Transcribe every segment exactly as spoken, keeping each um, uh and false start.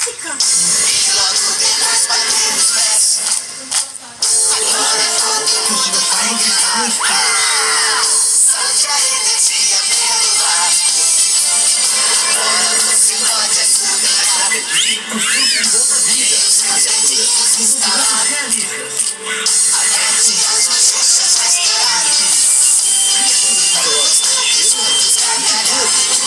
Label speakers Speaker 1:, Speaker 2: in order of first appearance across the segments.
Speaker 1: música.
Speaker 2: E logo depois bater os pés. Agora todo mundo vai gritar. Solte a energia pelo ar. Agora você pode assobiar. E os seus dedinhos estalar. Aperte as bochechas vai estourar. Todos todos juntos gargalhar.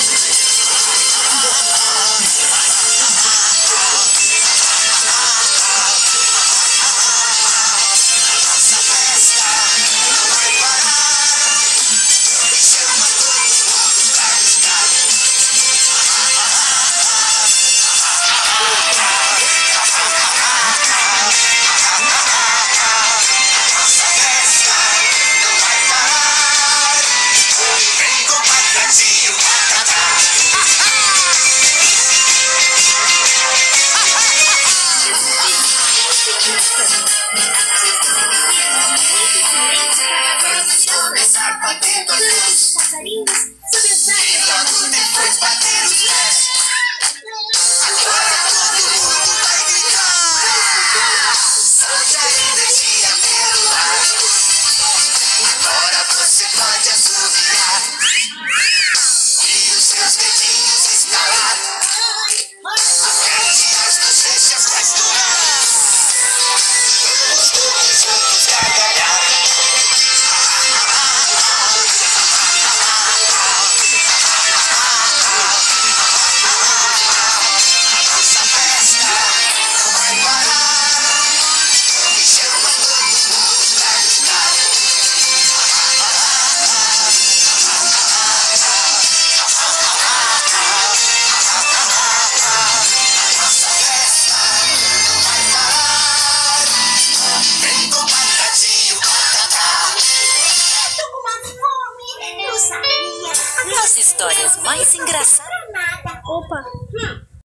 Speaker 2: Começar batendo as mãos.
Speaker 1: Passarinhos, sob os
Speaker 2: E logo depois bater os pés. Agora todo mundo vai gritar. Solte a energia pelo ar. Agora você pode assobiar. E os seus dedinhos estalar. Aperte as bochechas pra estourar. Todos todos juntos gargalhar.
Speaker 1: Eu sabia.
Speaker 3: As histórias mais engraçadas.
Speaker 1: Nada.
Speaker 4: Opa!
Speaker 1: Hum.